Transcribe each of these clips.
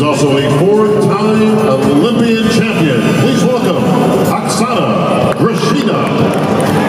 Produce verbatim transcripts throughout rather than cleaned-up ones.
is also a four-time Olympian champion. Please welcome Oksana Grishina.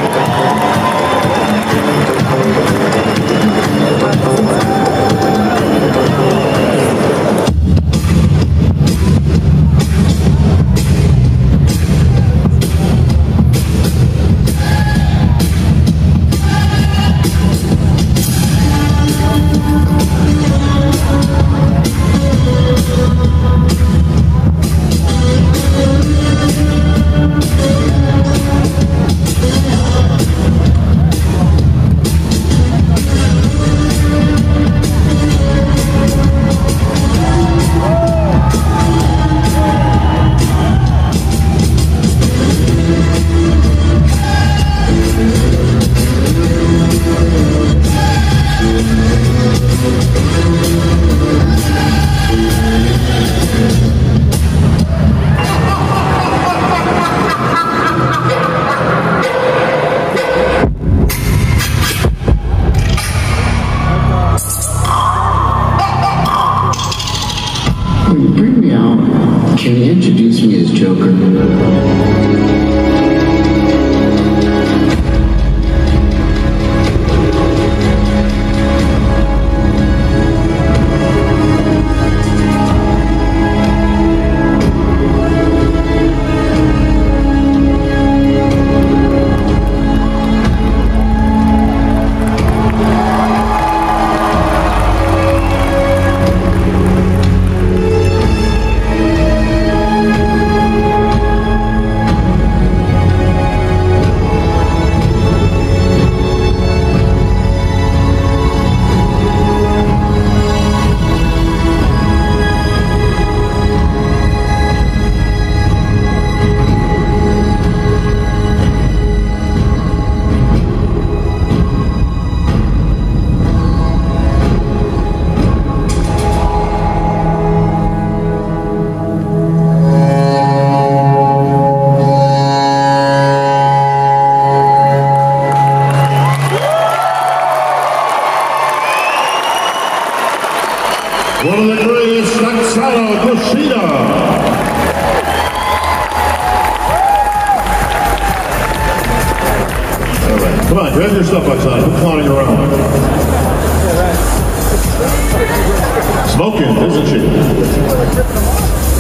When you bring me out, can you introduce me as Joker? One of the greatest, Oksana Grishina. All right, come on, grab your stuff, Oksana. Quit clowning around. Smoking, isn't she?